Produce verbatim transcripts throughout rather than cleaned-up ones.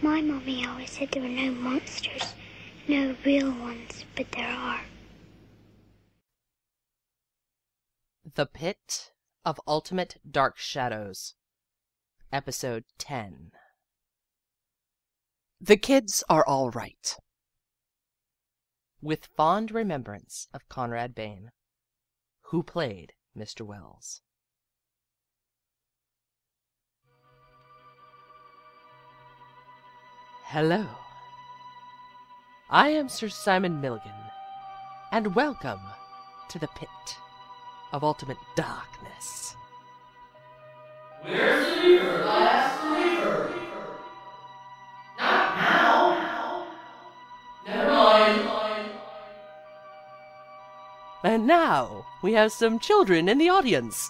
My mommy always said there were no monsters, no real ones, but there are. The Pit of Ultimate Dark Shadows, Episode ten. The kids are all right. With fond remembrance of Conrad Bain, who played Mister Wells. Hello. I am Sir Simon Milligan, and welcome to the Pit of Ultimate Darkness. Where's the reaper? I asked the reaper. Not now. Never mind. And now we have some children in the audience.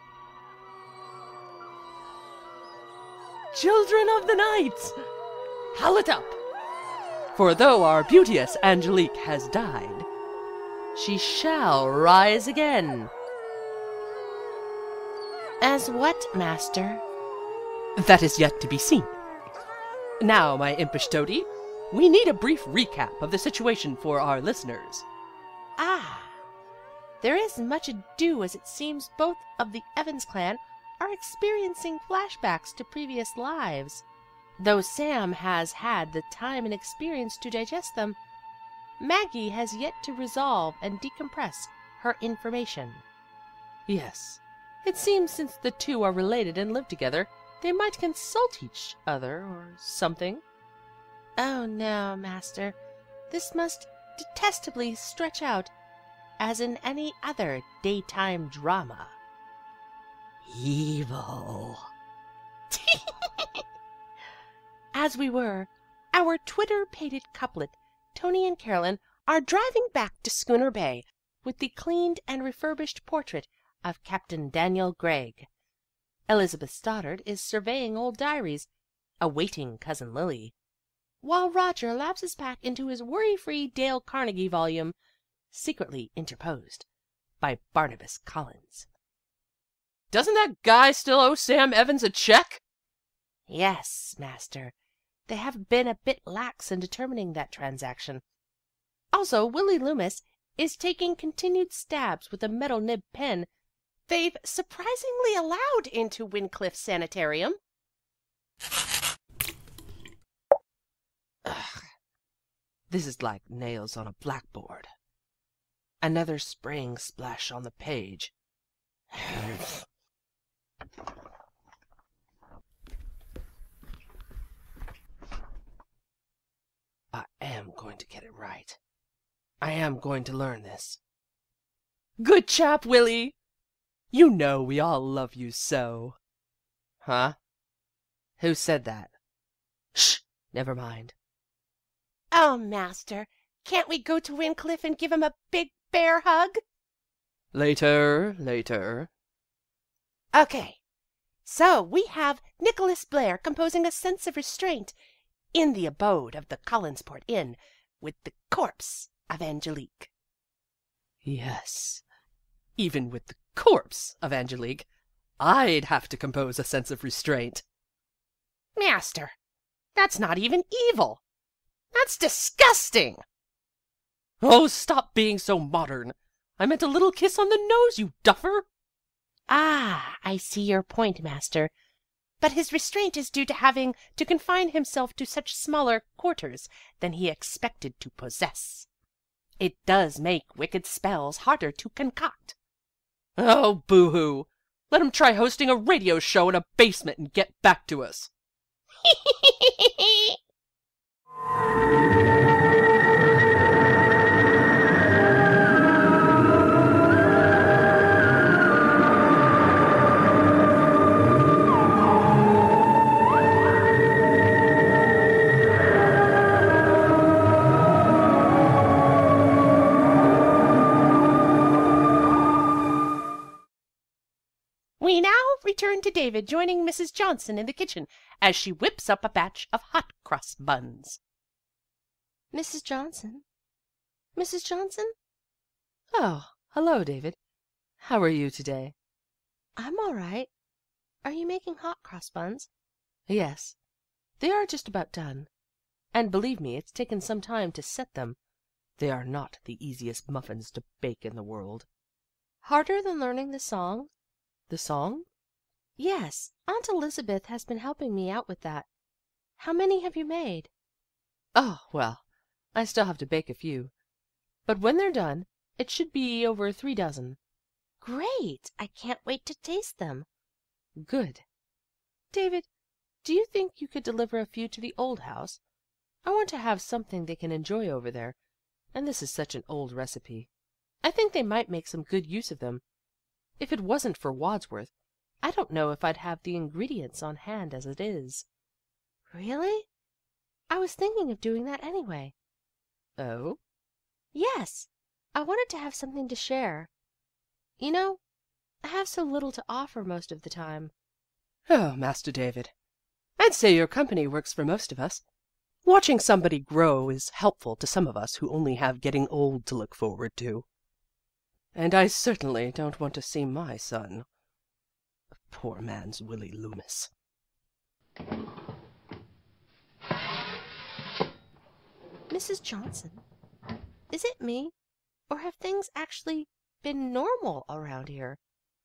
Children of the night, howl it up! For though our beauteous Angelique has died, she shall rise again. As what, master? That is yet to be seen. Now, my impish toady, we need a brief recap of the situation for our listeners. Ah, there is much ado, as it seems both of the Evans clan are experiencing flashbacks to previous lives. Though Sam has had the time and experience to digest them, Maggie has yet to resolve and decompress her information. Yes, it seems since the two are related and live together, they might consult each other or something. Oh no, master. This must detestably stretch out, as in any other daytime drama. Evil. As we were, our Twitter-pated couplet, Tony and Carolyn, are driving back to Schooner Bay with the cleaned and refurbished portrait of Captain Daniel Gregg. Elizabeth Stoddard is surveying old diaries, awaiting Cousin Lily, while Roger lapses back into his worry-free Dale Carnegie volume, secretly interposed by Barnabas Collins. Doesn't that guy still owe Sam Evans a check? Yes, master. They have been a bit lax in determining that transaction. Also, Willie Loomis is taking continued stabs with a metal nib pen they've surprisingly allowed into Wincliffe Sanitarium. Ugh. This is like nails on a blackboard. Another spraying splash on the page. I am going to get it right. I am going to learn this. Good chap, Willie! You know we all love you so. Huh? Who said that? Shh! Never mind. Oh, master, can't we go to Wincliffe and give him a big bear hug? Later, later. Okay, so we have Nicholas Blair composing a sense of restraint in the abode of the Collinsport Inn with the corpse of Angelique. Yes, even with the corpse of Angelique, I'd have to compose a sense of restraint. Master, that's not even evil. That's disgusting. Oh, stop being so modern. I meant a little kiss on the nose, you duffer. Ah, I see your point, master. But his restraint is due to having to confine himself to such smaller quarters than he expected to possess. It does make wicked spells harder to concoct. Oh, boo-hoo. Let him try hosting a radio show in a basement and get back to us. We now return to David joining Missus Johnson in the kitchen as she whips up a batch of hot cross buns. Missus Johnson? Missus Johnson? Oh, hello, David. How are you today? I'm all right. Are you making hot cross buns? Yes. They are just about done, and believe me, it's taken some time to set them. They are not the easiest muffins to bake in the world." "Harder than learning the song?" "The song?" "Yes, Aunt Elizabeth has been helping me out with that. How many have you made?" "Oh, well, I still have to bake a few, but when they're done it should be over three dozen." "Great! I can't wait to taste them." "Good. David, do you think you could deliver a few to the old house? I want to have something they can enjoy over there, and this is such an old recipe. I think they might make some good use of them. If it wasn't for Wadsworth, I don't know if I'd have the ingredients on hand as it is." "Really? I was thinking of doing that anyway." "Oh?" "Yes. I wanted to have something to share. You know, I have so little to offer most of the time." "Oh, Master David, I'd say your company works for most of us. Watching somebody grow is helpful to some of us who only have getting old to look forward to. And I certainly don't want to see my son a poor man's Willie Loomis." "Missus Johnson, is it me, or have things actually been normal around here?"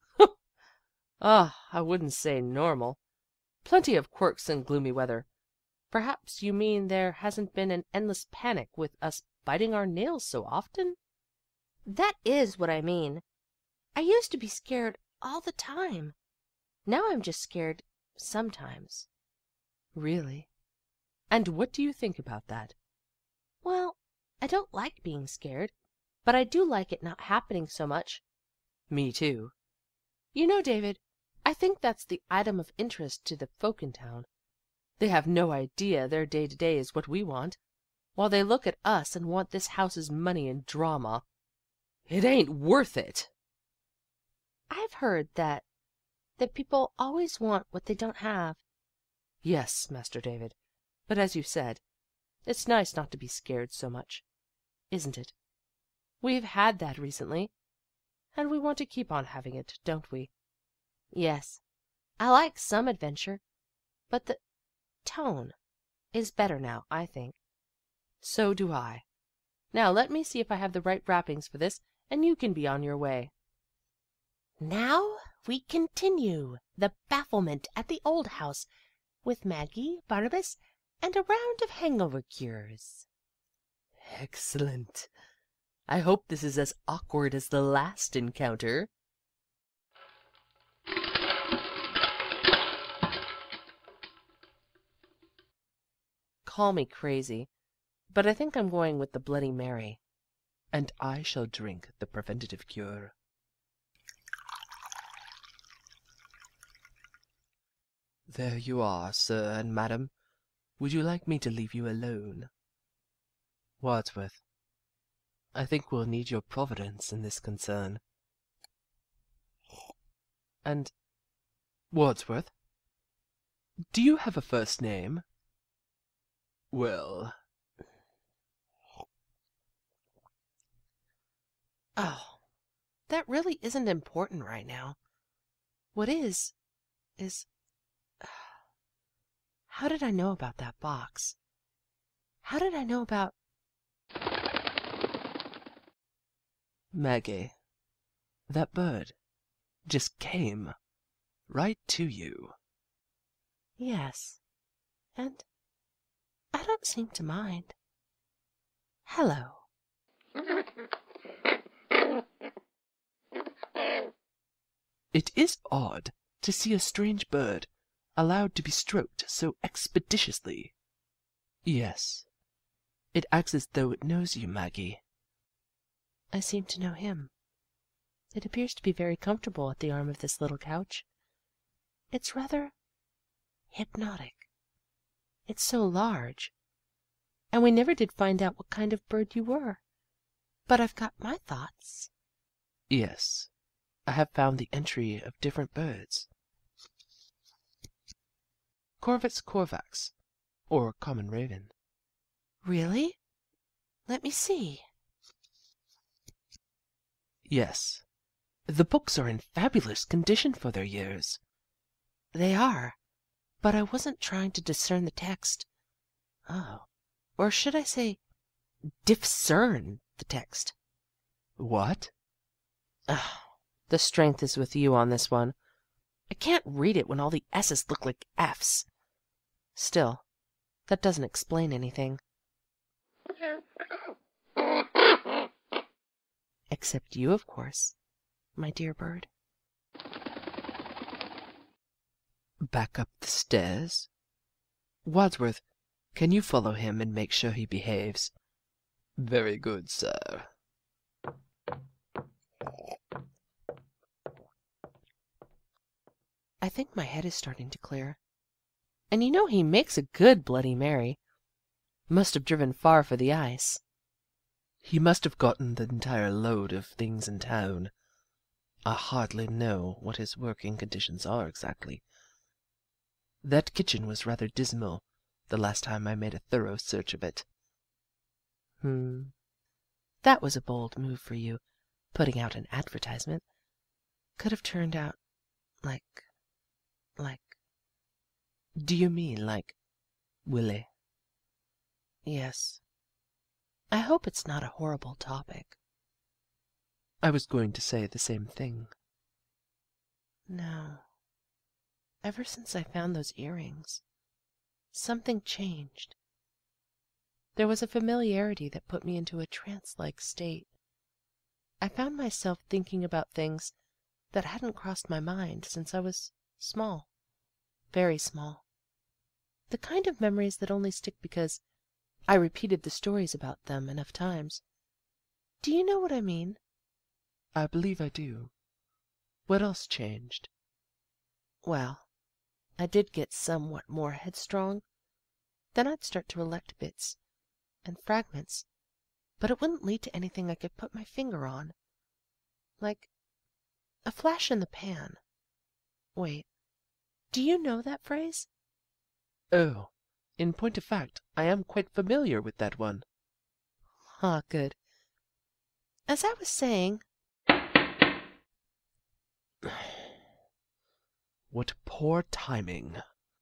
"Ah, I wouldn't say normal. Plenty of quirks in gloomy weather. Perhaps you mean there hasn't been an endless panic with us biting our nails so often?" "That is what I mean. I used to be scared all the time. Now I'm just scared sometimes." "Really? And what do you think about that?" "Well, I don't like being scared, but I do like it not happening so much." "Me too." You know, David, I think that's the item of interest to the folk in town. They have no idea their day to day is what we want, while they look at us and want this house's money and drama. It ain't worth it." "I've heard that that people always want what they don't have." "Yes, Master David, but as you said, it's nice not to be scared so much, isn't it? We've had that recently, and we want to keep on having it, don't we?" "Yes, I like some adventure, but the tone is better now, I think." "So do I. Now let me see if I have the right wrappings for this, and you can be on your way." Now we continue the bafflement at the old house with Maggie, Barnabas, and a round of hangover cures. "Excellent. I hope this is as awkward as the last encounter." Call me crazy, but I think I'm going with the Bloody Mary. And I shall drink the preventative cure. There you are, sir and madam. Would you like me to leave you alone? Wadsworth, I think we'll need your providence in this concern. And, Wadsworth, do you have a first name? Well, Oh, that really isn't important right now. What is, is, how did I know about that box? How did I know about... Maggie, that bird just came right to you. Yes, and I don't seem to mind. Hello. It is odd to see a strange bird allowed to be stroked so expeditiously. Yes, it acts as though it knows you, Maggie. I seem to know him. It appears to be very comfortable at the arm of this little couch. It's rather hypnotic. It's so large. And we never did find out what kind of bird you were. But I've got my thoughts. Yes, I have found the entry of different birds. Corvus corvax, or common raven. Really? Let me see. Yes, the books are in fabulous condition for their years. They are. but I wasn't trying to discern the text. Oh, or should I say discern the text? What? Oh, the strength is with you on this one. I can't read it when all the S's look like F's. Still, that doesn't explain anything. Except you, of course, my dear bird. Back up the stairs? Wadsworth, can you follow him and make sure he behaves? Very good, sir. I think my head is starting to clear. And you know he makes a good Bloody Mary. Must have driven far for the ice. He must have gotten the entire load of things in town. I hardly know what his working conditions are exactly. That kitchen was rather dismal the last time I made a thorough search of it. Hmm. That was a bold move for you, putting out an advertisement. Could have turned out like... like... Do you mean like Willie? Yes. I hope it's not a horrible topic. I was going to say the same thing. No. Ever since I found those earrings, something changed. There was a familiarity that put me into a trance-like state. I found myself thinking about things that hadn't crossed my mind since I was small. Very small. The kind of memories that only stick because I repeated the stories about them enough times. Do you know what I mean? I believe I do. What else changed? Well, I did get somewhat more headstrong. Then I'd start to elect bits and fragments, but it wouldn't lead to anything I could put my finger on. Like a flash in the pan. Wait, do you know that phrase? Oh, in point of fact, I am quite familiar with that one. Ah, good. As I was saying... What poor timing.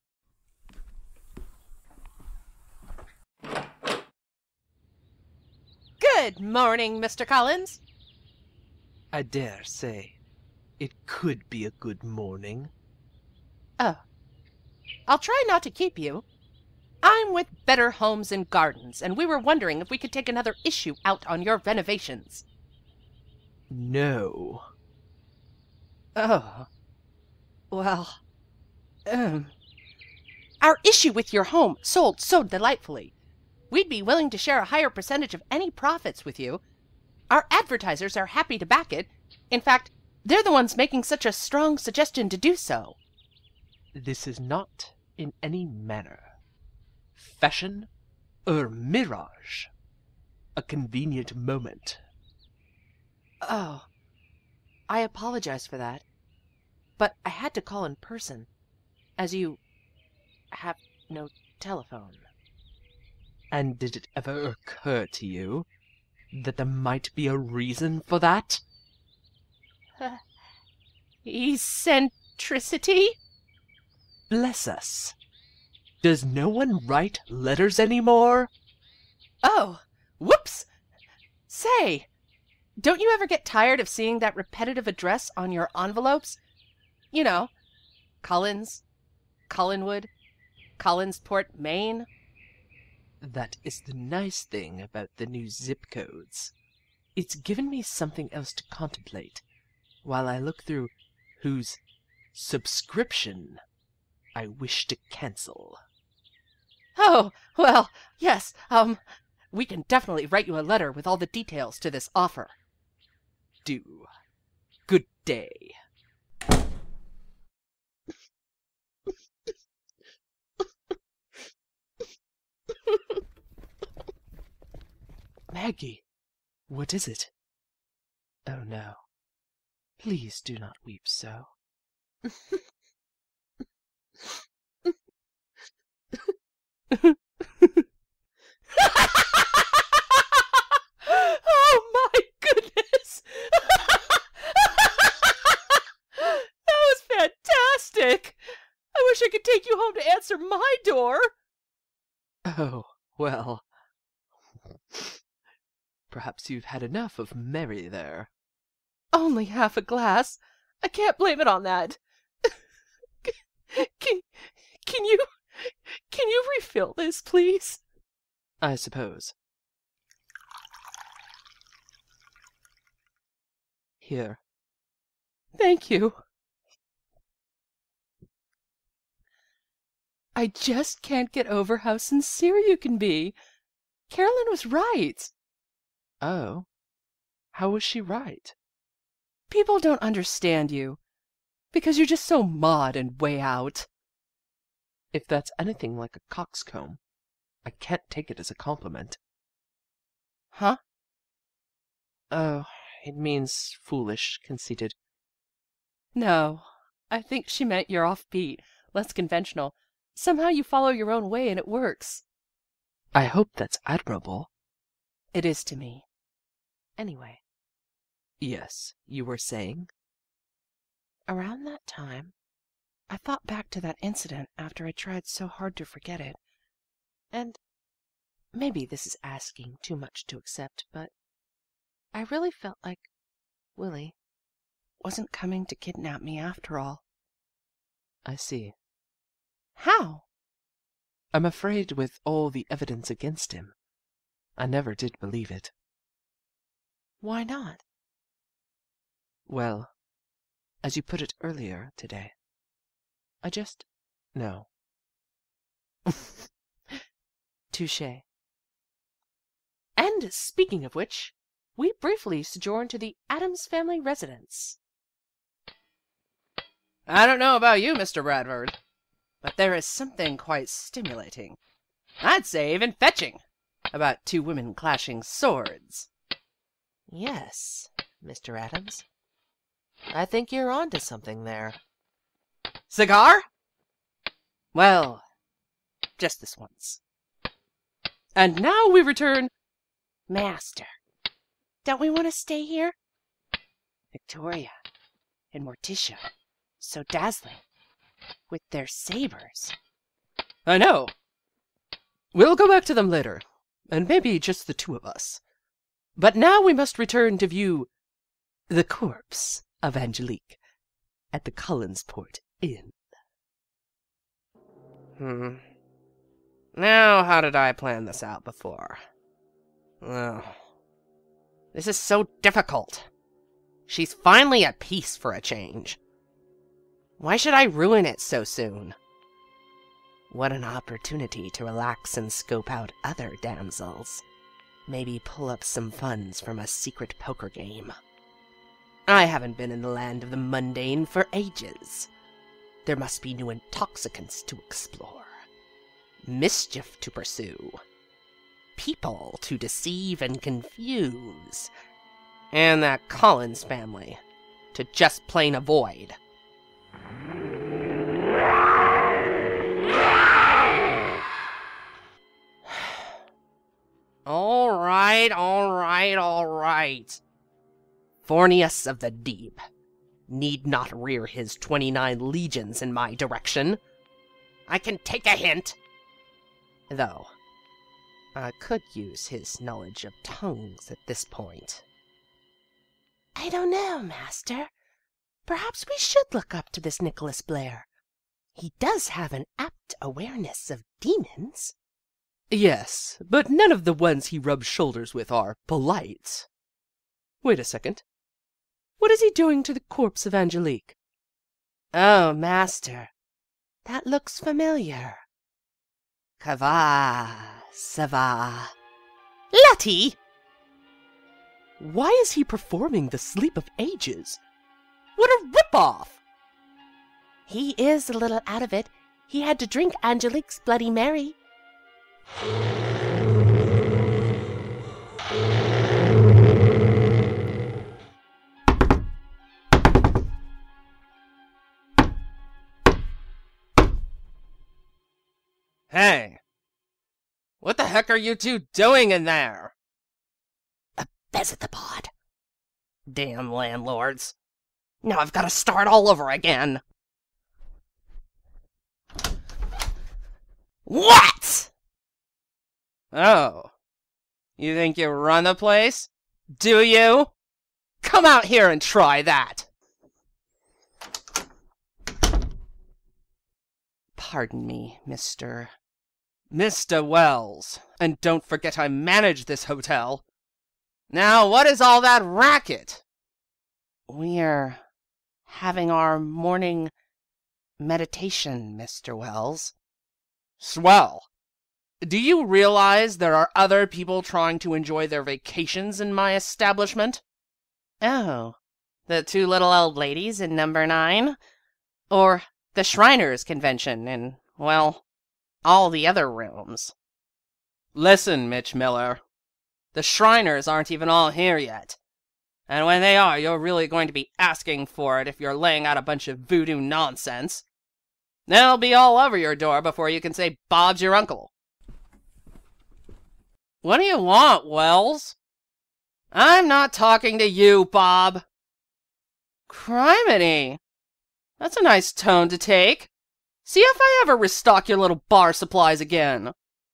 Good morning, Mister Collins. I dare say it could be a good morning. Oh, I'll try not to keep you. I'm with Better Homes and Gardens, and we were wondering if we could take another issue out on your renovations. No. Oh. Well, um... Our issue with your home sold so delightfully. We'd be willing to share a higher percentage of any profits with you. Our advertisers are happy to back it. In fact, they're the ones making such a strong suggestion to do so. This is not in any manner fashion or mirage. A convenient moment. Oh, I apologize for that. But I had to call in person, as you have no telephone. And did it ever occur to you that there might be a reason for that? Uh, eccentricity? Bless us. Does no one write letters anymore? Oh, whoops! Say, don't you ever get tired of seeing that repetitive address on your envelopes? You know, Collins, Collinwood, Collinsport, Maine. That is the nice thing about the new zip codes. It's given me something else to contemplate while I look through whose subscription I wish to cancel. Oh, well, yes, um, we can definitely write you a letter with all the details to this offer. Do. Good day. Maggie, what is it? Oh no. Please do not weep so. Oh my goodness! That was fantastic! I wish I could take you home to answer my door. Oh, well. Perhaps you've had enough of Mary there. Only half a glass. I can't blame it on that. Can, can you, can you refill this, please? I suppose. Here. Thank you. I just can't get over how sincere you can be. Carolyn was right. Oh? How was she right? People don't understand you, because you're just so Maud and way out. If that's anything like a coxcomb, I can't take it as a compliment. Huh? Oh, it means foolish, conceited. No, I think she meant you're offbeat, less conventional. Somehow you follow your own way and it works. I hope that's admirable. It is to me. Anyway. Yes, you were saying? Around that time, I thought back to that incident after I tried so hard to forget it. And maybe this is asking too much to accept, but I really felt like Willie wasn't coming to kidnap me after all. I see. How? I'm afraid with all the evidence against him, I never did believe it. Why not? Well, as you put it earlier today, I just know. Touché. And speaking of which, we briefly sojourned to the Addams family residence. I don't know about you, Mister Bradford, but there is something quite stimulating, I'd say even fetching, about two women clashing swords. Yes, Mister Addams. I think you're on to something there. Cigar? Well, just this once. And now we return. Master, don't we want to stay here? Victoria and Morticia, so dazzling, with their sabers. I know. We'll go back to them later, and maybe just the two of us. But now we must return to view the corpse of Angelique at the Collinsport Inn. Hmm. Now, how did I plan this out before? Oh, this is so difficult. She's finally at peace for a change. Why should I ruin it so soon? What an opportunity to relax and scope out other damsels. Maybe pull up some funds from a secret poker game. I haven't been in the land of the mundane for ages. There must be new intoxicants to explore, mischief to pursue, people to deceive and confuse, and that Collins family to just plain avoid. All right, all right, all right. Fornius of the Deep need not rear his twenty-nine legions in my direction. I can take a hint. Though, I could use his knowledge of tongues at this point. I don't know, Master. Perhaps we should look up to this Nicholas Blair. He does have an apt awareness of demons. Yes, but none of the ones he rubs shoulders with are polite. Wait a second. What is he doing to the corpse of Angelique? Oh, Master, that looks familiar. Kava, Sava. Letty! Why is he performing the sleep of ages? What a rip-off! He is a little out of it. He had to drink Angelique's Bloody Mary. Hey! What the heck are you two doing in there? A Bezathabod. Damn landlords. Now I've got to start all over again. What? Oh, you think you run the place? Do you? Come out here and try that. Pardon me, Mister Mister Wells, and don't forget I manage this hotel. Now, what is all that racket? We're having our morning meditation, Mister Wells. Swell. Do you realize there are other people trying to enjoy their vacations in my establishment? Oh, the two little old ladies in number nine? Or the Shriners Convention in, well, all the other rooms? Listen, Mitch Miller. The Shriners aren't even all here yet. And when they are, you're really going to be asking for it if you're laying out a bunch of voodoo nonsense. They'll be all over your door before you can say Bob's your uncle. What do you want, Wells? I'm not talking to you, Bob. Criminy. That's a nice tone to take. See if I ever restock your little bar supplies again.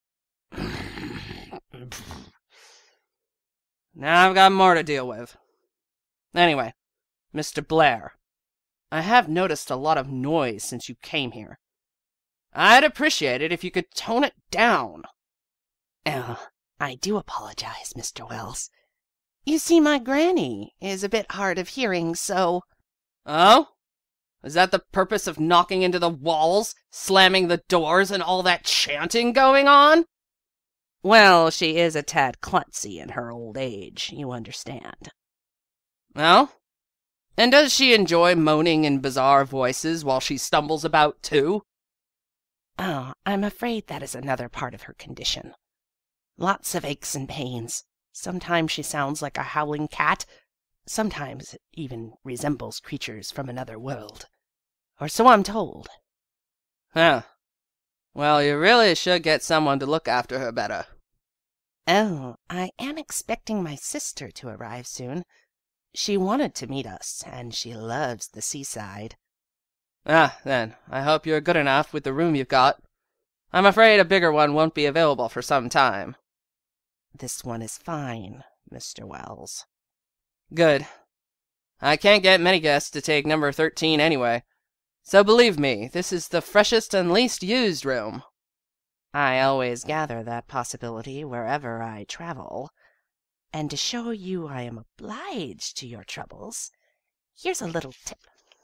Now I've got more to deal with. Anyway, Mister Blair, I have noticed a lot of noise since you came here. I'd appreciate it if you could tone it down. Oh, I do apologize, Mister Wells. You see, my granny is a bit hard of hearing, so... Oh? Is that the purpose of knocking into the walls, slamming the doors, and all that chanting going on? Well, she is a tad klutzy in her old age, you understand. Well? And does she enjoy moaning in bizarre voices while she stumbles about, too? Oh, I'm afraid that is another part of her condition. Lots of aches and pains. Sometimes she sounds like a howling cat. Sometimes it even resembles creatures from another world. Or so I'm told. Huh. Well, you really should get someone to look after her better. Oh, I am expecting my sister to arrive soon. She wanted to meet us, and she loves the seaside. Ah, then, I hope you're good enough with the room you've got. I'm afraid a bigger one won't be available for some time. This one is fine, Mister Wells. Good. I can't get many guests to take number thirteen anyway. So believe me, this is the freshest and least used room. I always gather that possibility wherever I travel. And to show you I am obliged to your troubles, here's a little tip.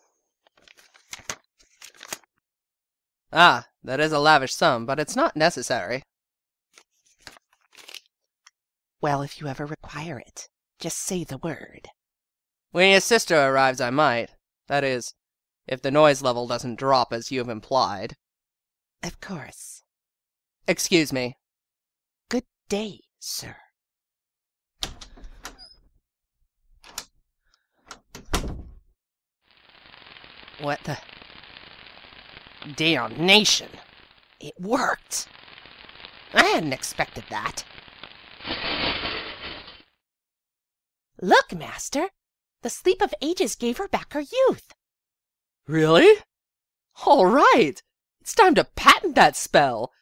Ah, that is a lavish sum, but it's not necessary. Well, if you ever require it, just say the word. When your sister arrives, I might. That is, if the noise level doesn't drop as you have implied. Of course. Excuse me. Good day, sir. What the... Damnation! It worked! I hadn't expected that. Look, Master! The sleep of ages gave her back her youth. Really? All right! It's time to patent that spell!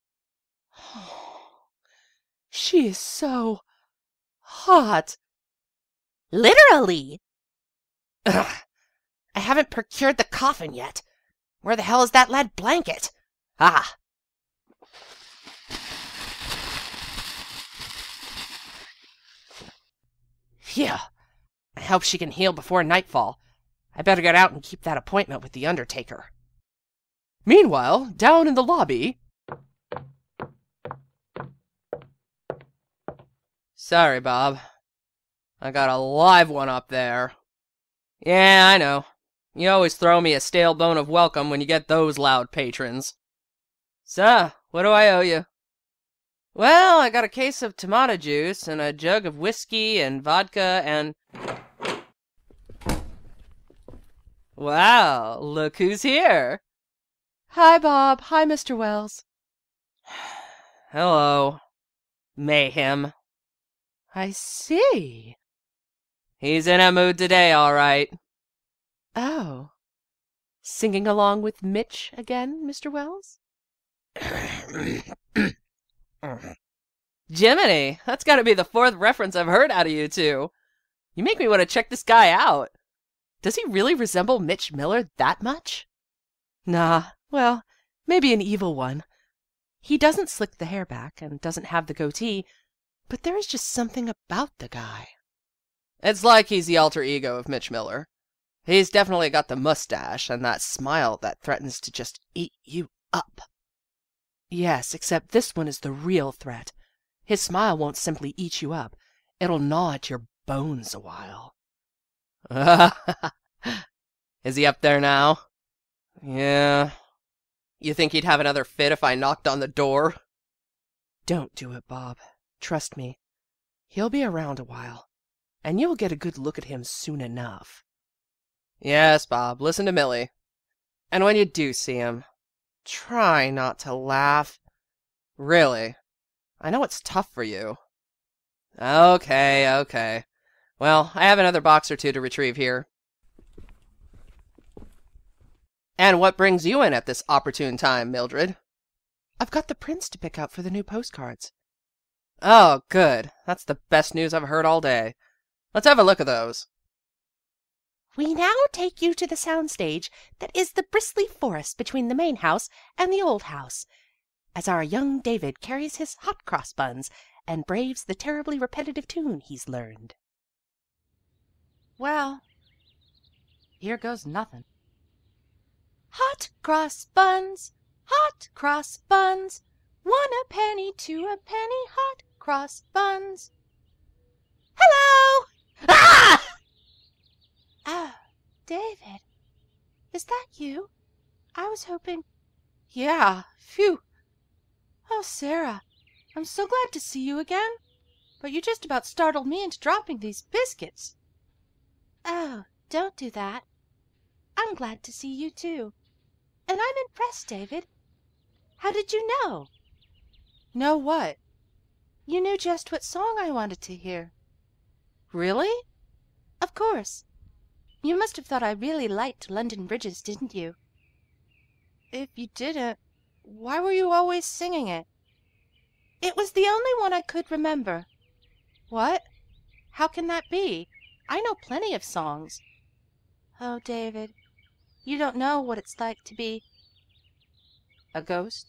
She is so... hot. Literally! Ugh. I haven't procured the coffin yet. Where the hell is that lead blanket? Ah! Phew. I hope she can heal before nightfall. I better get out and keep that appointment with the Undertaker. Meanwhile, down in the lobby... Sorry, Bob. I got a live one up there. Yeah, I know. You always throw me a stale bone of welcome when you get those loud patrons. So, what do I owe you? Well, I got a case of tomato juice and a jug of whiskey and vodka and... Wow, look who's here. Hi, Bob. Hi, Mister Wells. Hello, Mayhem. I see. He's in a mood today, all right. Oh. Singing along with Mitch again, Mister Wells? Jiminy, that's got to be the fourth reference I've heard out of you two. You make me want to check this guy out. Does he really resemble Mitch Miller that much? Nah, well, maybe an evil one. He doesn't slick the hair back and doesn't have the goatee, but there is just something about the guy. It's like he's the alter ego of Mitch Miller. He's definitely got the mustache and that smile that threatens to just eat you up. Yes, except this one is the real threat. His smile won't simply eat you up. It'll gnaw at your bones a while. Is he up there now? Yeah. You think he'd have another fit if I knocked on the door? Don't do it, Bob. Trust me. He'll be around a while, and you'll get a good look at him soon enough. Yes, Bob, listen to Millie. And when you do see him, try not to laugh. Really. I know it's tough for you. Okay, okay. Well, I have another box or two to retrieve here. And what brings you in at this opportune time, Mildred? I've got the prints to pick out for the new postcards. Oh, good. That's the best news I've heard all day. Let's have a look at those. We now take you to the soundstage that is the bristly forest between the main house and the old house, as our young David carries his hot cross buns and braves the terribly repetitive tune he's learned. Well, here goes nothing. Hot cross buns, hot cross buns, one a penny, two a penny, hot cross buns. Hello! Ah! Oh, David, is that you? I was hoping... Yeah, phew. Oh, Sarah, I'm so glad to see you again, but you just about startled me into dropping these biscuits. Oh, don't do that. I'm glad to see you, too. And I'm impressed, David. How did you know? Know what? You knew just what song I wanted to hear. Really? Of course. You must have thought I really liked London Bridges, didn't you? If you didn't, why were you always singing it? It was the only one I could remember. What? How can that be? I know plenty of songs. Oh, David, you don't know what it's like to be a ghost.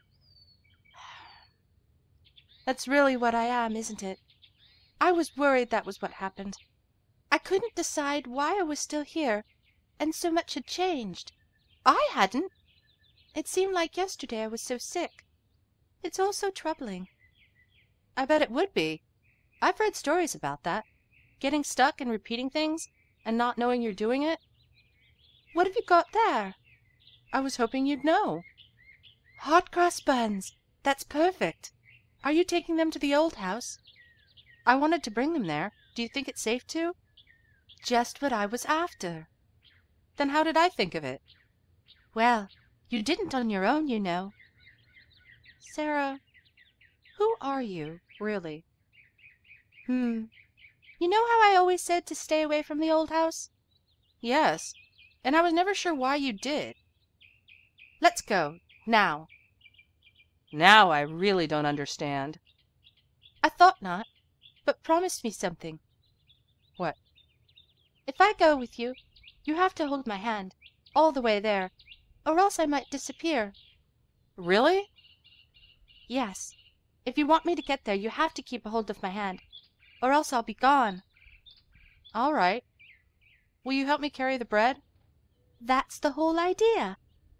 That's really what I am, isn't it? I was worried that was what happened. I couldn't decide why I was still here, and so much had changed. I hadn't. It seemed like yesterday I was so sick. It's all so troubling. I bet it would be. I've read stories about that. Getting stuck and repeating things, and not knowing you're doing it. What have you got there? I was hoping you'd know. Hot cross buns. That's perfect. Are you taking them to the old house? I wanted to bring them there. Do you think it's safe to? Just what I was after. Then how did I think of it? Well, you didn't on your own, you know. Sarah, who are you, really? Hmm. You know how I always said to stay away from the old house? Yes, and I was never sure why you did. Let's go, now. Now I really don't understand. I thought not, but promise me something. What? If I go with you, you have to hold my hand, all the way there, or else I might disappear. Really? Yes. If you want me to get there, you have to keep a hold of my hand, or else I'll be gone. All right. Will you help me carry the bread? That's the whole idea.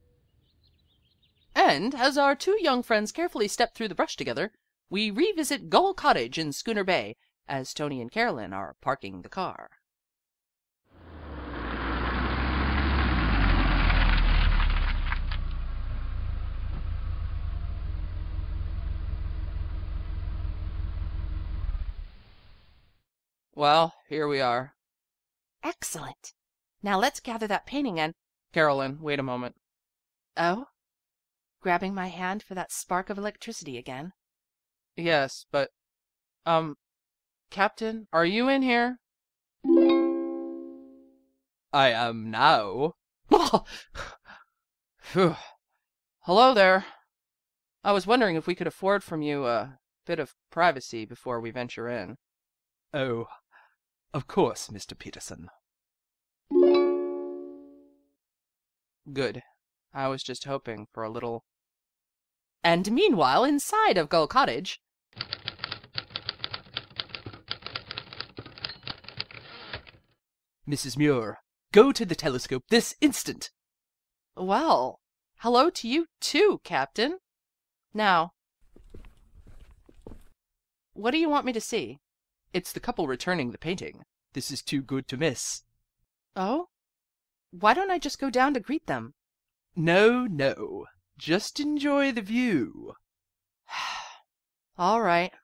And as our two young friends carefully step through the brush together, we revisit Gull Cottage in Schooner Bay as Tony and Carolyn are parking the car. Well, here we are. Excellent. Now let's gather that painting and... Carolyn, wait a moment. Oh? Grabbing my hand for that spark of electricity again. Yes, but... Um... Captain, are you in here? I am now. Phew. Hello there. I was wondering if we could afford from you a bit of privacy before we venture in. Oh, of course, Mister Peterson. Good. I was just hoping for a little... And meanwhile, inside of Gull Cottage... Missus Muir, go to the telescope this instant. Well, hello to you too, Captain. Now, what do you want me to see? It's the couple returning the painting. This is too good to miss. Oh? Why don't I just go down to greet them? No, no. Just enjoy the view. All right.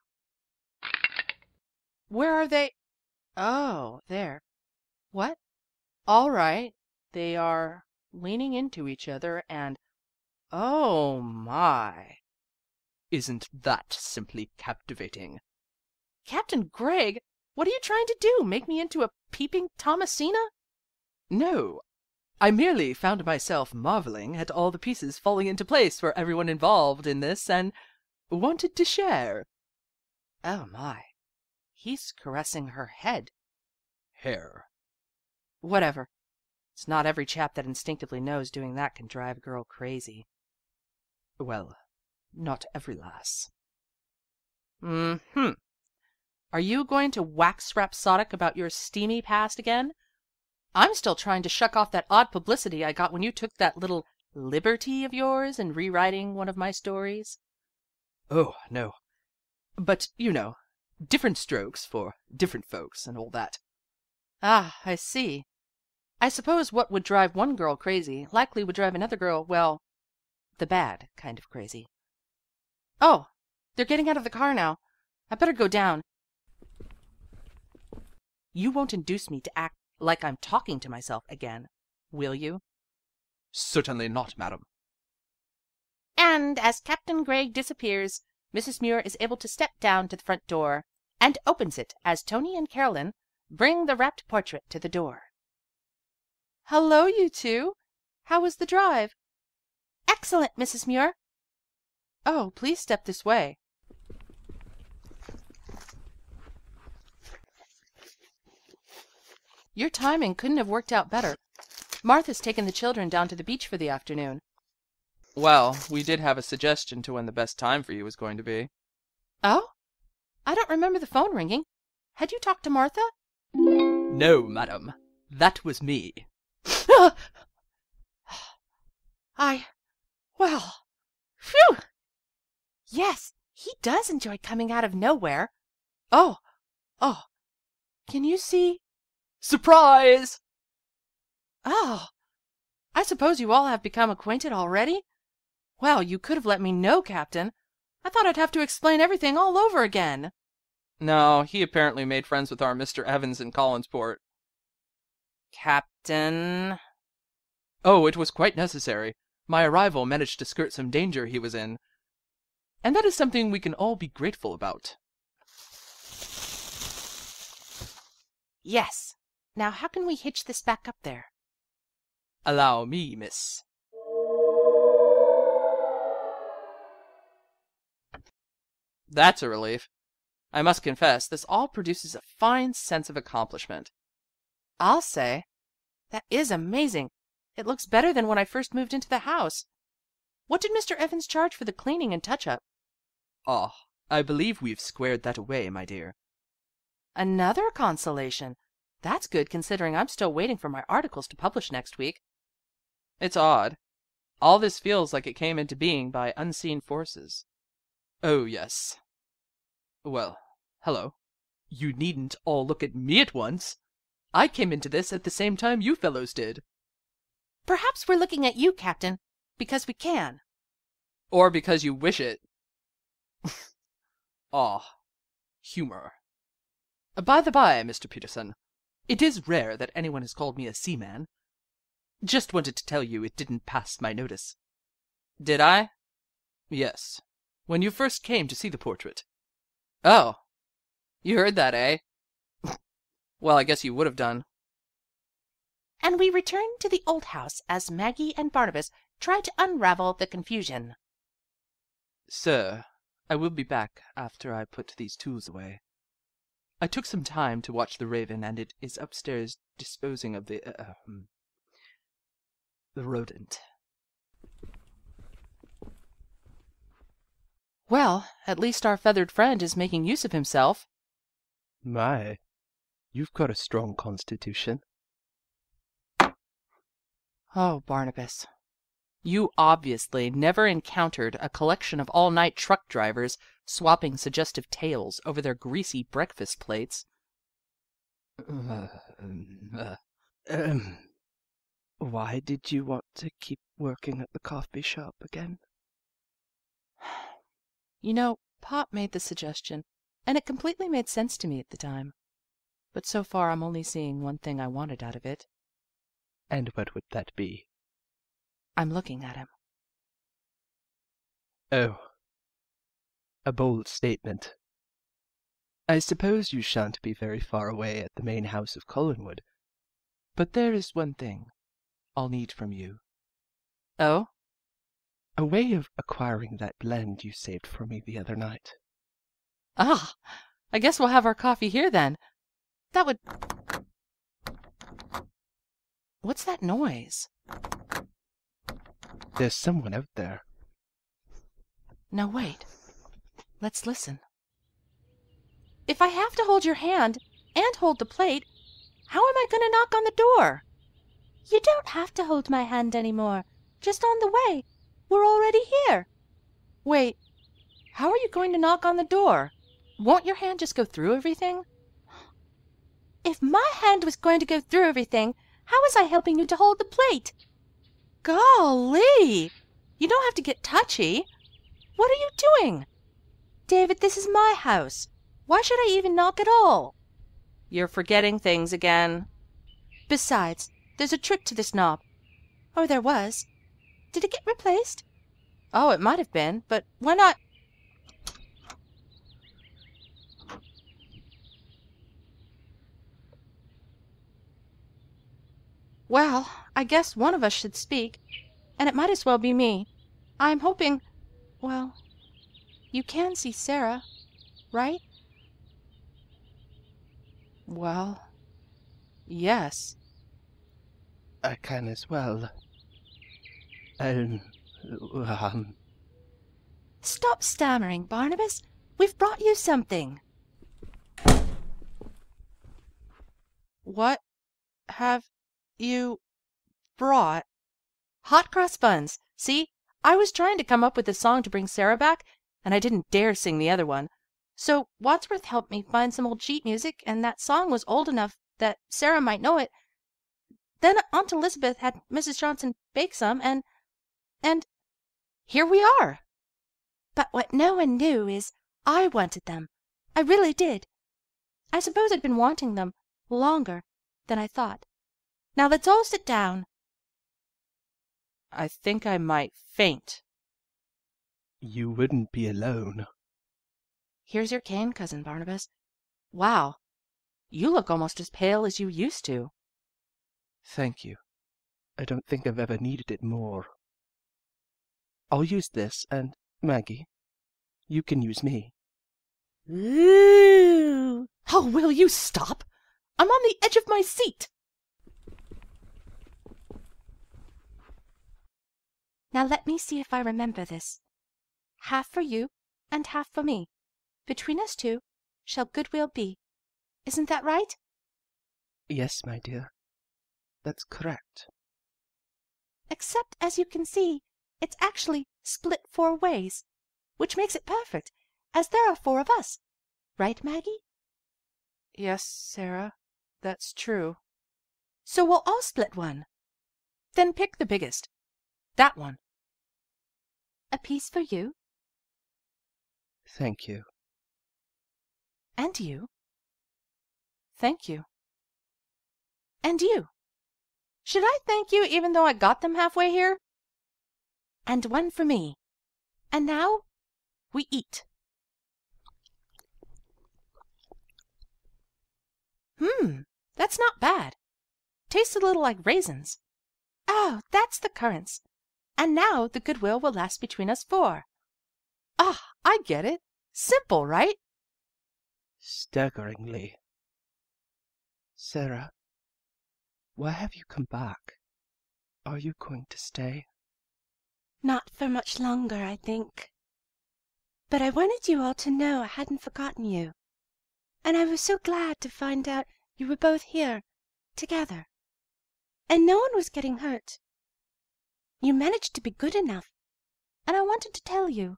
Where are they? Oh, there. What? All right. They are leaning into each other and... Oh, my. Isn't that simply captivating? Captain Gregg, what are you trying to do? Make me into a peeping Thomasina? No. I merely found myself marveling at all the pieces falling into place for everyone involved in this and wanted to share. Oh, my. He's caressing her head. Hair. Whatever. It's not every chap that instinctively knows doing that can drive a girl crazy. Well, not every lass. Mm-hmm. Are you going to wax rhapsodic about your steamy past again? I'm still trying to shuck off that odd publicity I got when you took that little liberty of yours in rewriting one of my stories. Oh, no. But, you know, different strokes for different folks and all that. Ah, I see. I suppose what would drive one girl crazy likely would drive another girl, well, the bad kind of crazy. Oh, they're getting out of the car now. I better go down. You won't induce me to act like I'm talking to myself again, will you? Certainly not, madam. And as Captain Gregg disappears, Missus Muir is able to step down to the front door and opens it as Tony and Carolyn bring the wrapped portrait to the door. Hello, you two. How was the drive? Excellent, Missus Muir. Oh, please step this way. Your timing couldn't have worked out better. Martha's taken the children down to the beach for the afternoon. Well, we did have a suggestion to when the best time for you was going to be. Oh? I don't remember the phone ringing. Had you talked to Martha? No, madam. That was me. I... Well... Phew! Yes, he does enjoy coming out of nowhere. Oh! Oh! Can you see... Surprise! Oh! I suppose you all have become acquainted already? Well, you could have let me know, Captain. I thought I'd have to explain everything all over again. No, he apparently made friends with our Mister Evans in Collinsport. Captain... Oh, it was quite necessary. My arrival managed to skirt some danger he was in. And that is something we can all be grateful about. Yes. Now how can we hitch this back up there? Allow me, miss. That's a relief. I must confess, this all produces a fine sense of accomplishment. I'll say. That is amazing. It looks better than when I first moved into the house. What did Mister Evans charge for the cleaning and touch-up? Ah, I believe we've squared that away, my dear. Another consolation. That's good considering I'm still waiting for my articles to publish next week. It's odd. All this feels like it came into being by unseen forces. Oh, yes. Well, hello. You needn't all look at me at once. I came into this at the same time you fellows did. Perhaps we're looking at you, Captain, because we can. Or because you wish it. Ah, humor. By the by, Mister Peterson, it is rare that anyone has called me a seaman. Just wanted to tell you it didn't pass my notice. Did I? Yes, when you first came to see the portrait. Oh, you heard that, eh? Well, I guess you would have done. And we return to the old house as Maggie and Barnabas try to unravel the confusion. Sir, I will be back after I put these tools away. I took some time to watch the raven, and it is upstairs disposing of the, uh, um, the rodent. Well, at least our feathered friend is making use of himself. My, you've got a strong constitution. Oh, Barnabas, you obviously never encountered a collection of all-night truck drivers swapping suggestive tales over their greasy breakfast plates. Uh, um, uh, um, why did you want to keep working at the coffee shop again? You know, Pop made the suggestion, and it completely made sense to me at the time. But so far I'm only seeing one thing I wanted out of it. And what would that be? I'm looking at him. Oh, a bold statement. I suppose you shan't be very far away at the main house of Collinwood, but there is one thing I'll need from you. Oh? A way of acquiring that blend you saved for me the other night. Ah, I guess we'll have our coffee here then. That would... What's that noise? There's someone out there. No, wait. Let's listen. If I have to hold your hand and hold the plate, how am I going to knock on the door? You don't have to hold my hand anymore. Just on the way. We're already here. Wait, how are you going to knock on the door? Won't your hand just go through everything? If my hand was going to go through everything, how was I helping you to hold the plate? Golly! You don't have to get touchy. What are you doing? David, this is my house. Why should I even knock at all? You're forgetting things again. Besides, there's a trick to this knob. Or there was. Did it get replaced? Oh, it might have been, but why not? Well, I guess one of us should speak, and it might as well be me. I'm hoping, well, you can see Sarah, right? Well, yes. I can as well. Um, um... Stop stammering, Barnabas. We've brought you something. What have you brought? Hot cross buns. See, I was trying to come up with a song to bring Sarah back, and I didn't dare sing the other one. So Wadsworth helped me find some old sheet music, and that song was old enough that Sarah might know it. Then Aunt Elizabeth had Missus Johnson bake some, and and here we are. But what no one knew is I wanted them. I really did. I suppose I'd been wanting them longer than I thought. Now let's all sit down. I think I might faint. You wouldn't be alone. Here's your cane, Cousin Barnabas. Wow, you look almost as pale as you used to. Thank you. I don't think I've ever needed it more. I'll use this, and Maggie, you can use me. Ooh! Oh, will you stop? I'm on the edge of my seat. Now let me see if I remember this. Half for you, and half for me. Between us two shall goodwill be. Isn't that right? Yes, my dear. That's correct. Except, as you can see, it's actually split four ways, which makes it perfect, as there are four of us. Right, Maggie? Yes, Sarah, that's true. So we'll all split one. Then pick the biggest. That one. A piece for you. Thank you. And you. Thank you. And you. Should I thank you even though I got them halfway here? And one for me. And now we eat. Hmm, that's not bad. Tastes a little like raisins. Oh, that's the currants. And now the goodwill will last between us four. Ah, I get it. Simple, right? Staggeringly. Sarah, why have you come back? Are you going to stay? Not for much longer, I think. But I wanted you all to know I hadn't forgotten you. And I was so glad to find out you were both here, together. And no one was getting hurt. You managed to be good enough. And I wanted to tell you.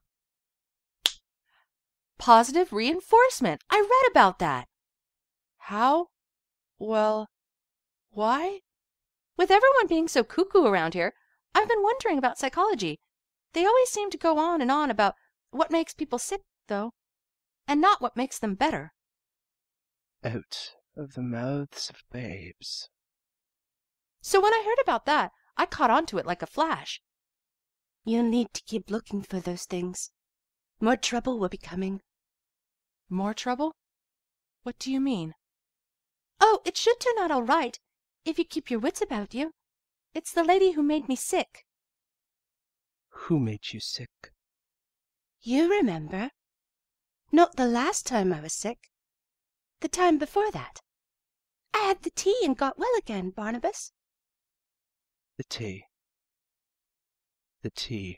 Positive reinforcement. I read about that. How? Well, why? With everyone being so cuckoo around here, I've been wondering about psychology. They always seem to go on and on about what makes people sick, though, and not what makes them better. Out of the mouths of babes. So when I heard about that, I caught on to it like a flash. You'll need to keep looking for those things. More trouble will be coming. More trouble? What do you mean? Oh, it should turn out all right, if you keep your wits about you. It's the lady who made me sick. Who made you sick? You remember. Not the last time I was sick. The time before that. I had the tea and got well again, Barnabas. The tea. The tea.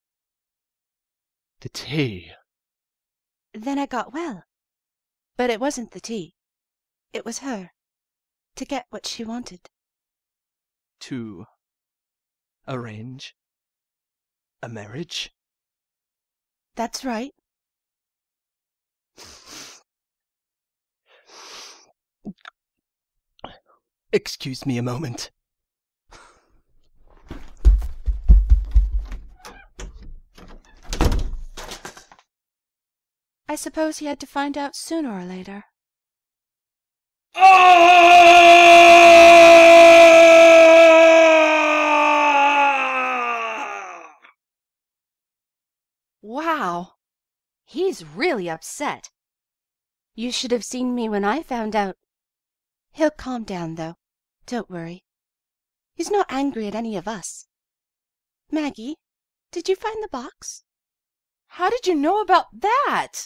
The tea. Then I got well. But it wasn't the tea. It was her. To get what she wanted. To arrange a marriage? That's right. Excuse me a moment. I suppose he had to find out sooner or later. Wow. He's really upset. You should have seen me when I found out. He'll calm down, though. Don't worry. He's not angry at any of us. Maggie, did you find the box? How did you know about that?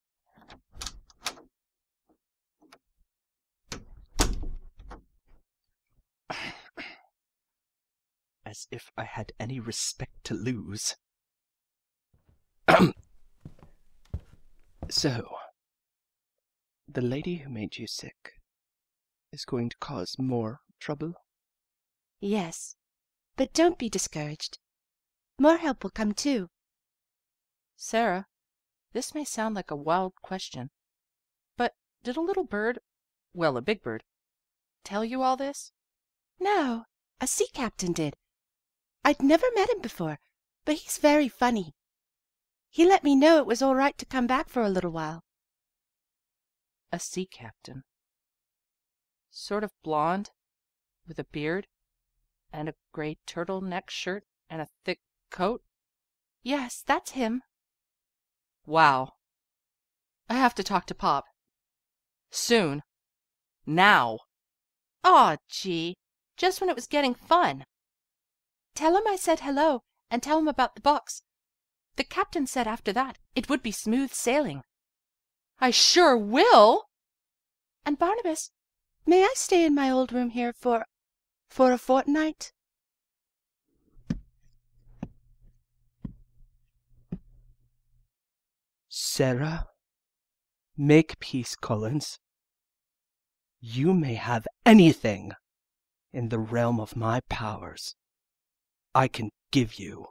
As if I had any respect to lose. So, the lady who made you sick is going to cause more trouble? Yes, but don't be discouraged. More help will come too. Sarah, this may sound like a wild question, but did a little bird, well, a big bird, tell you all this? No, a sea captain did. I'd never met him before, but he's very funny. He let me know it was all right to come back for a little while. A sea captain. Sort of blonde, with a beard, and a gray turtleneck shirt, and a thick coat? Yes, that's him. Wow. I have to talk to Pop. Soon. Now. Aw, gee. Just when it was getting fun. Tell him I said hello, and tell him about the box. The captain said after that it would be smooth sailing. I sure will! And Barnabas, may I stay in my old room here for... for a fortnight? Sarah, make peace, Collins. You may have anything in the realm of my powers I can give you.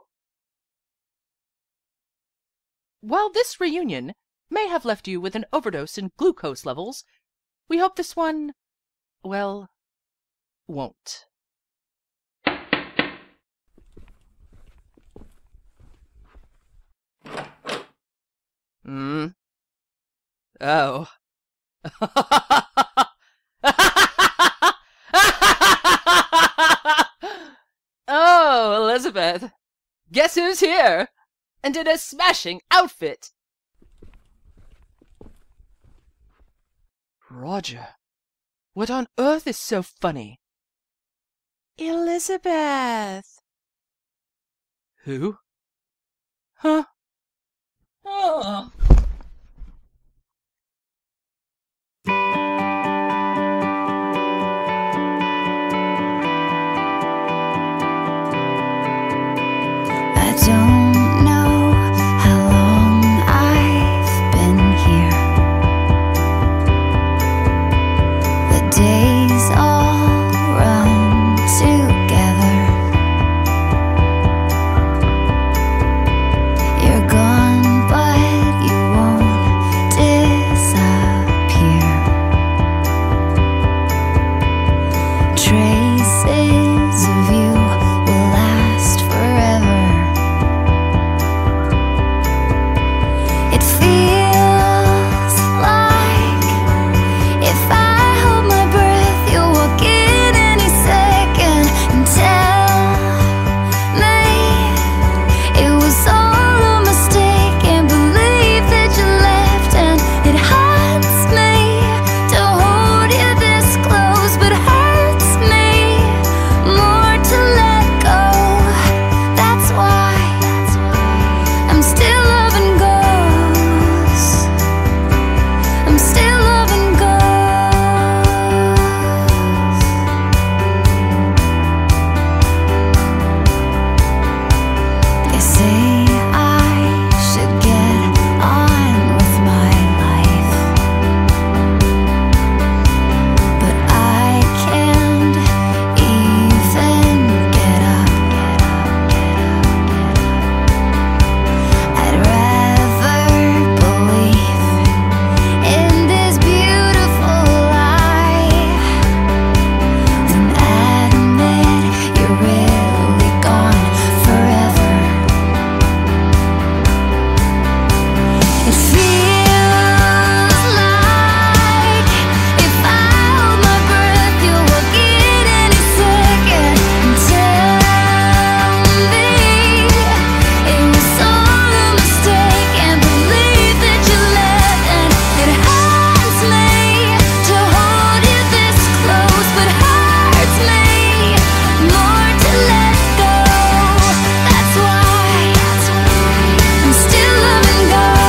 While this reunion may have left you with an overdose in glucose levels, we hope this one, well, won't. Hmm? Oh. Oh, Elizabeth. Guess who's here? And in a smashing outfit. Roger, what on earth is so funny? Elizabeth. Who? Huh? Oh. Ugh. I don't know how long I've been here. The days all run together. You're gone, but you won't disappear. Traces of you will last forever. It feels like if I hold my breath, you'll walk in any second and tell me it was all a mistake. Can't believe that you left, and it haunts me to hold you this close, but hurts me more to let go. That's why I'm still loving ghosts. I'm still loving ghosts. They say I should get on with my life, but I can't even get up. I'd rather believe in this beautiful lie than admit you're really gone forever. It feels like if I hold my breath, you'll walk in any second and tell me it was all a mistake. Can't believe that you left, and it hurts me to hold you this close, but hurts me more to let go. That's why I'm still loving ghosts.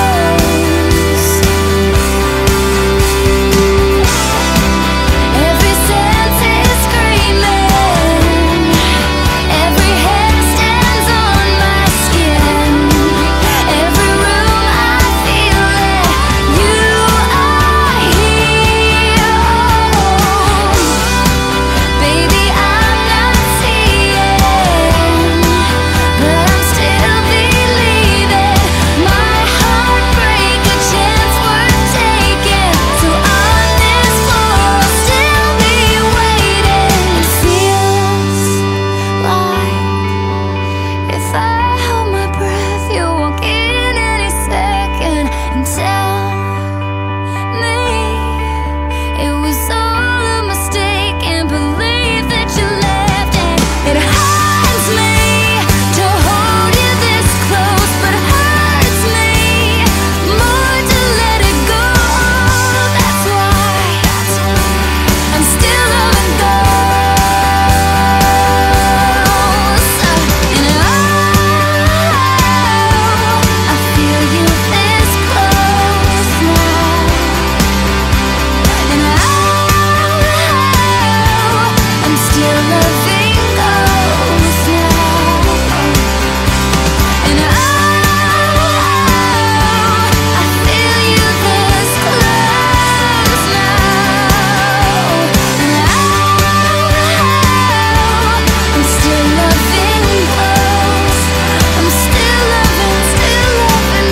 Every sense is screaming, every hair stands on my skin, every room I feel it, you are here. Baby, I'm not seeing, but I'm still believing. My heart break, a chance worth taking. So on this floor I'll still be waiting. It feels like if I hold my breath, you'll walk in any second and tell me it was all a mistake. Can't believe that you left, and it haunts me to hold you this close, but hurts me more to let it go. That's why I'm still loving ghosts. And oh, I feel you this close now. And oh, I'm still loving ghosts now. And oh, I feel you this close now. And oh, I'm still loving ghosts. I'm still loving, still loving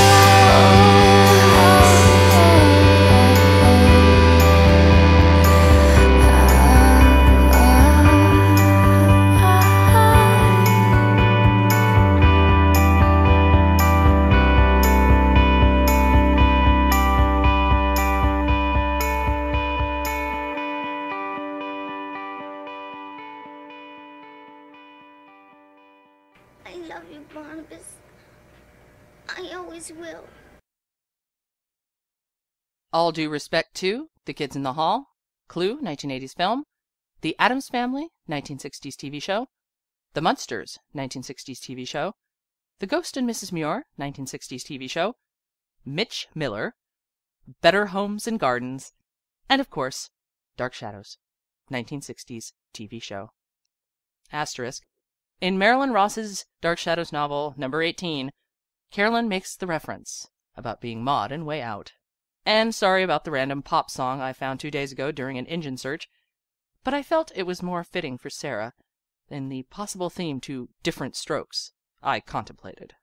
I love you, Barnabas. I always will. All Due Respect to The Kids in the Hall, Clue, nineteen eighties film, The Addams Family, nineteen sixties T V show, The Munsters, nineteen sixties T V show, The Ghost and Missus Muir, nineteen sixties T V show, Mitch Miller, Better Homes and Gardens, and of course, Dark Shadows, nineteen sixties T V show. Asterisk. In Marilyn Ross's Dark Shadows novel, number eighteen, Carolyn makes the reference about being Maud in Way Out. And sorry about the random pop song I found two days ago during an engine search, but I felt it was more fitting for Sarah than the possible theme to Different Strokes I contemplated.